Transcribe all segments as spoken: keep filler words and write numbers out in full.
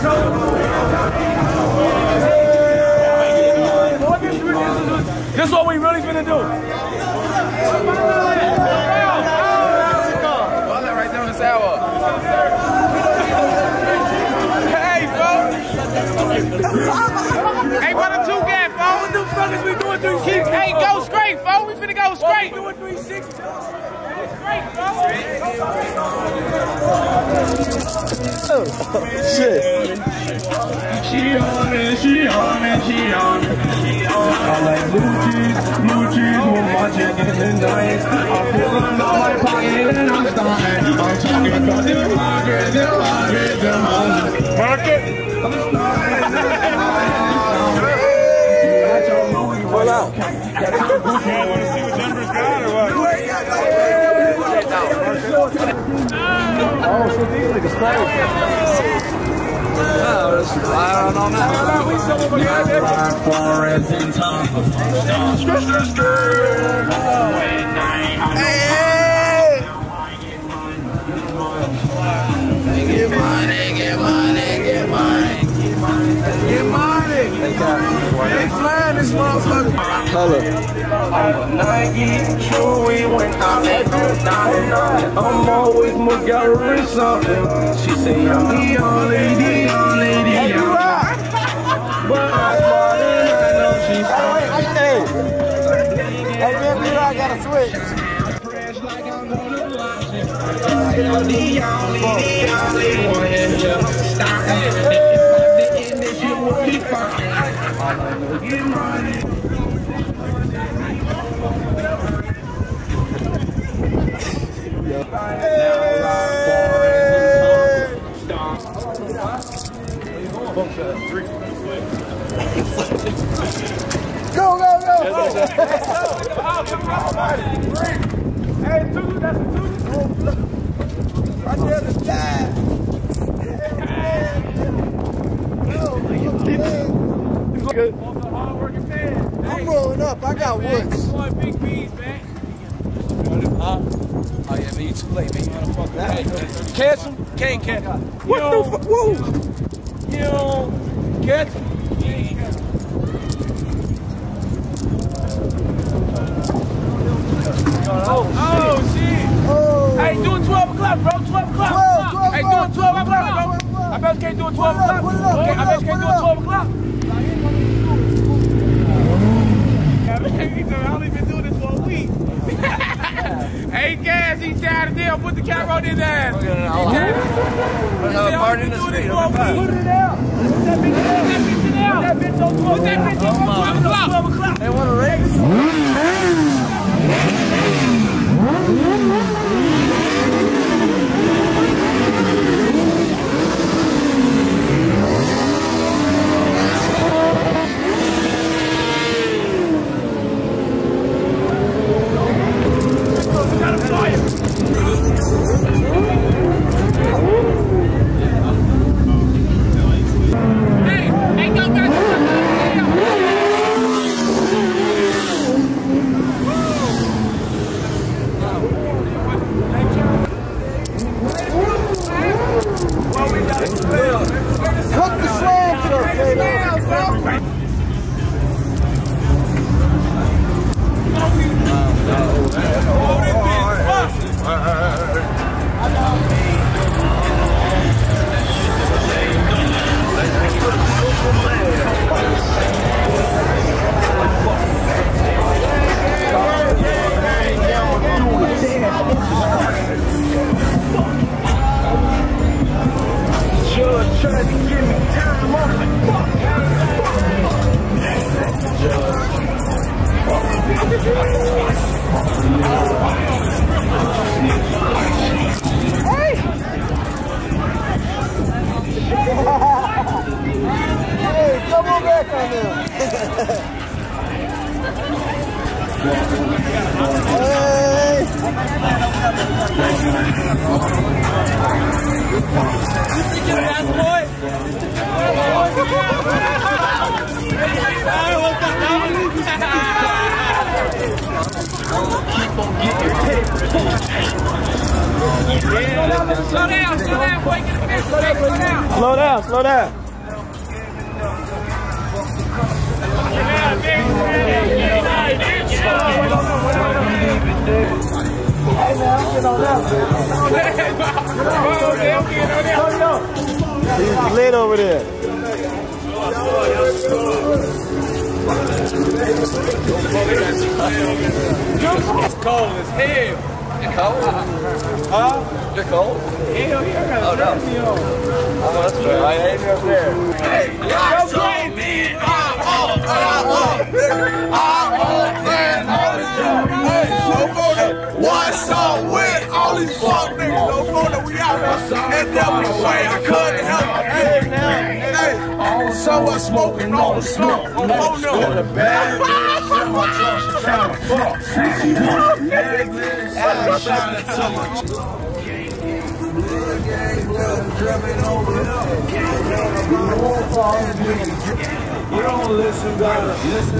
This is what we really finna do. Right there on the sidewalk. Hey, folks. Hey, what a two gap, folks. What the fuck is we doing three sixty? Hey, go straight, folks. We finna go straight. We doing three sixty. Straight, folks. Oh, shit. She on it, she on it, she on it. I like blue cheese, blue cheese with my chicken and rice. I feel it on my pocket and I'm starving. I'm talking about the market, the market, the market. Pull out. You want to see what Denver's got or what? Oh, so these niggas crazy. Yeah, let's fly around on that. Forest in town. Hey! Get money, get money, get money. Get money. They flying this motherfucker. Hello. I'm always more gallery something. She say I'm the only, the only, the only. But I'm more than I know she's Hey, hey, baby, I gotta switch. fresh like I'm gonna launch it. The only, the only one. Stop it. If the end that you will be fine. Get money. Go, go, go! Hey, two, that's a two. Right there, the side. Good. Hard-working man. I'm rolling up. I got woods. Big bees, man. Huh? Oh yeah, man, you too late, man. You wanna fuck with me? Catch him? Can't catch him. What the fuck? Whoa! You don't catch him? Oh, oh, shit. Oh. Hey, do it twelve o'clock, bro. twelve o'clock. twelve, twelve Hey, do it twelve o'clock, bro. I bet you can't do it twelve o'clock. Put it up, Okay, put I it bet up, you can't put do it it up. twelve o'clock. I only been doing this for a week. Hey, Gas, he's tired of them. Put the camera on his ass. He's tired of Another party in the doing street. this for a week. Put it out. Put that bitch out. Put that bitch on twelve. Put that bitch on twelve o'clock. twelve o'clock. They want to race? Hey, hey, go back to the Cook the slam shirt, baby. Judge tried to give me time on the fuck. Hey! Hey, come on back on them. Hey! Boy. keep on getting paid. Slow down, slow down, boy. Get a fist, slow down. Slow down, slow down. He's lit over there. It's cold as hell. You cold? Huh? You're cold? Hell yeah. Oh, no. Oh, that's fair. I ain't up there. Hey, y'all crazy. What's up with all these fuck niggas? No phone that we out here. And then we way I couldn't help it. Hey, hey. So I smoking all the smoke. Oh, no. You don't listen, gotta listen.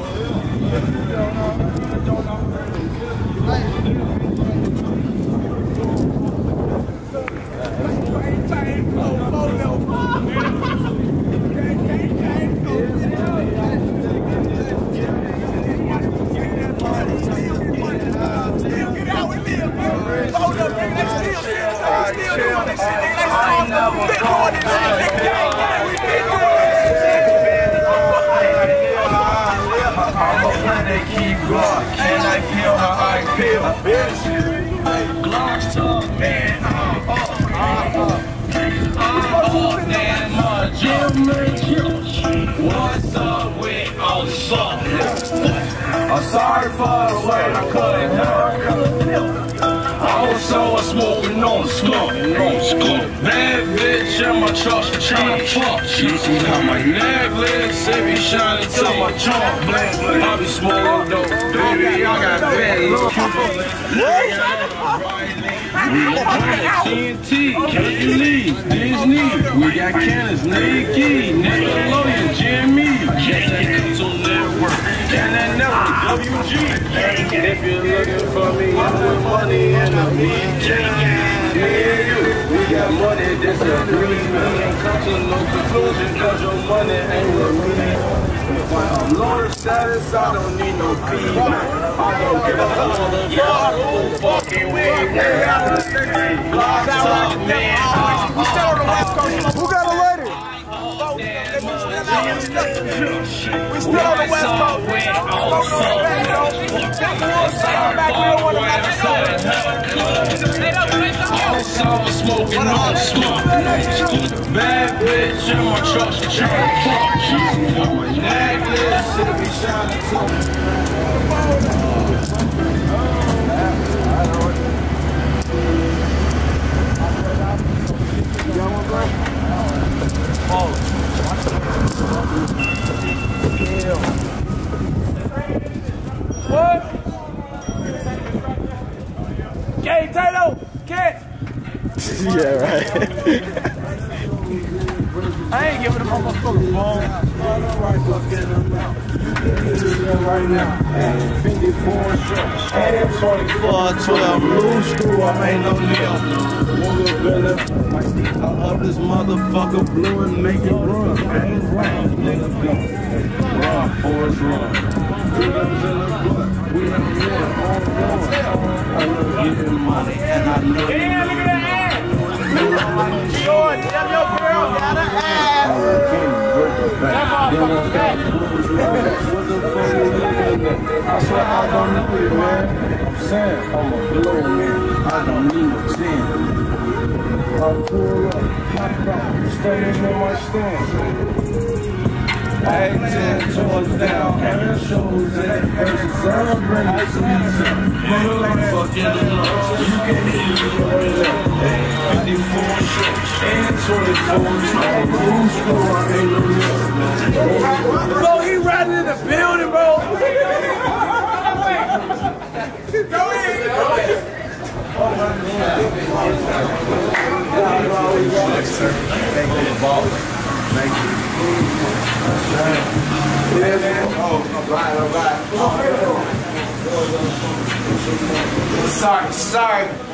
They keep going, and I feel how I feel. Glocks talk, man. Oh, oh, oh, oh, damn, what's up with all the fuck? I'm sorry for the way I couldn't help. I was so smoking on smoking on smoke. Bad bitch in my truck, she tryna fuck. She see how my necklace, it be shining to my trunk. I be smoking dope, baby, I got bad look. T N T, can't you leave? Disney, we got cannons, Nikki, Nickelodeon, Jimmy, Cartoon Network, and that network, W G. If you're looking for me, I put money in the B J. Me and you, we got money, disagree. We ain't come to no conclusion, cause your money ain't with me. I'm lower status, I don't need no feedback. I don't give a fuck who fucking with me. Blocks up, man. We still on the West Coast. Who got a lighter? We still on the West Coast. Smoking on smoke. Bad bitch in my truck, she tryna fuck. My necklace, it be shining too. What? Gay Taylor, catch. Yeah, right. I ain't giving him a motherfucking ball. Right now, fifty-four twenty-four twelve, blue screw, I ain't no nail. I up this motherfucker blue and make it run. Ain't run, nigga, go. Run, Forrest, run. Freedom's in the blood, we don't win, all wrong. I love getting money, and I know you. Yeah, look at that ass. George, that little girl got an ass. That motherfucker's fat. I swear I don't know you, man. I'm saying I'm a blow, man. I don't need no ten. I pull up, hop out, standing in my stance. Hey, ten toes down, and shows that versus celebrating the season. Motherfucking love, you can eat it. fifty-four shirts and twenty-four twelve. Blue school, I ain't no real. Bro, he riding in the building, bro. Go in, go in. Thank you, boss. Thank you. Yeah, man. Oh, all right, all right. Sorry, sorry.